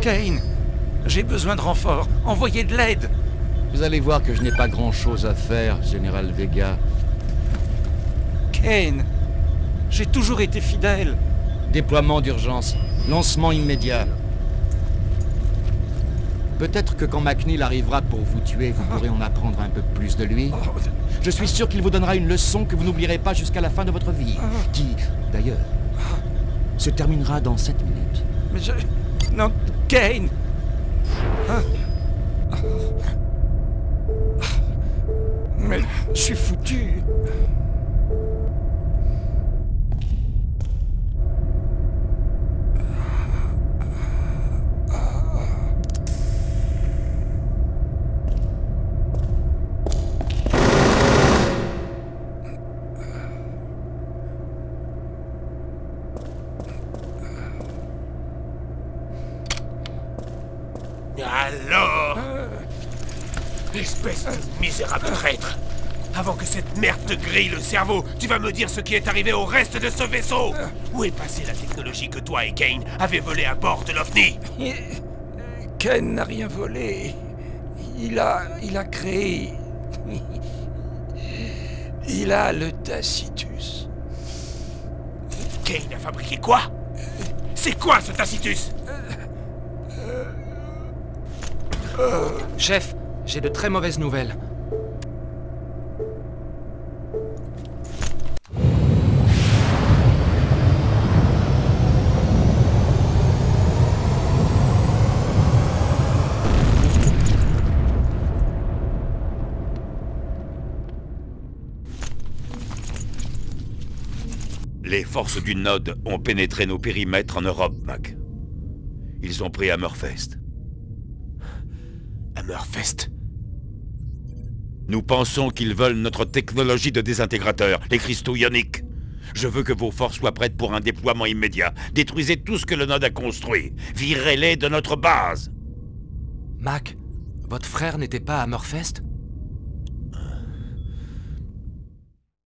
Kane, j'ai besoin de renfort. Envoyez de l'aide. Vous allez voir que je n'ai pas grand-chose à faire, Général Vega. Kane, j'ai toujours été fidèle. Déploiement d'urgence. Lancement immédiat. Peut-être que quand McNeil arrivera pour vous tuer, vous pourrez en apprendre un peu plus de lui. Je suis sûr qu'il vous donnera une leçon que vous n'oublierez pas jusqu'à la fin de votre vie. Qui, d'ailleurs, se terminera dans 7 minutes. Mais je... Non, Kane. Mais je suis foutu. Alors, espèce de misérable traître! Avant que cette merde te grille le cerveau, tu vas me dire ce qui est arrivé au reste de ce vaisseau! Où est passée la technologie que toi et Kane avez volée à bord de l'OVNI? Kane n'a rien volé. Il a créé... Il a le Tacitus. Kane a fabriqué quoi? C'est quoi ce Tacitus? Chef, j'ai de très mauvaises nouvelles. Les forces du Node ont pénétré nos périmètres en Europe, Mac. Ils ont pris Hammerfest. Hammerfest? Nous pensons qu'ils veulent notre technologie de désintégrateur, les cristaux ioniques. Je veux que vos forces soient prêtes pour un déploiement immédiat. Détruisez tout ce que le Node a construit. Virez-les de notre base. Mac, votre frère n'était pas à Hammerfest?